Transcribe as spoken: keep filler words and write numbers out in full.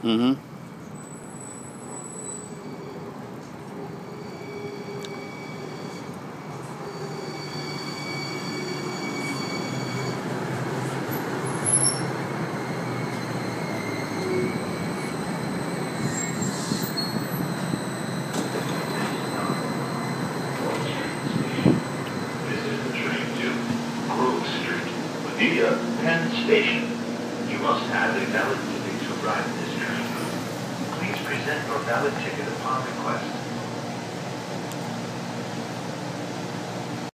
Mm-hmm. Via Penn Station. You must have a valid ticket to ride this train. Please present your valid ticket upon request.